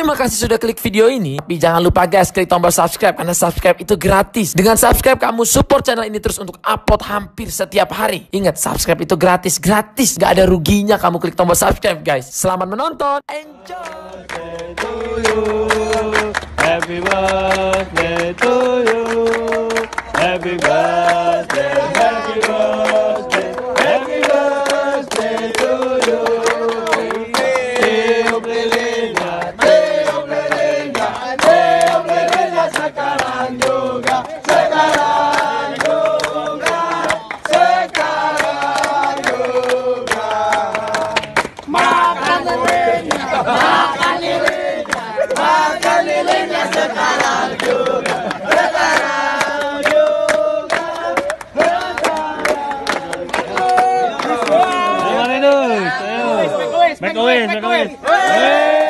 Terima kasih sudah klik video ini. Tapi jangan lupa guys, klik tombol subscribe karena subscribe itu gratis. Dengan subscribe kamu support channel ini terus untuk upload hampir setiap hari. Ingat, subscribe itu gratis, gak ada ruginya kamu klik tombol subscribe guys. Selamat menonton, enjoy. Happy birthday to you. Happy birthday, happy birthday, happy birthday to you. Teo Belinda, Teo Belinda, Teo Belinda sekarang juga, sekarang juga, sekarang juga. Makan lilinnya, makan lilinnya, makan lilinnya sekarang juga, sekarang juga, sekarang. Make a wish, make a wish.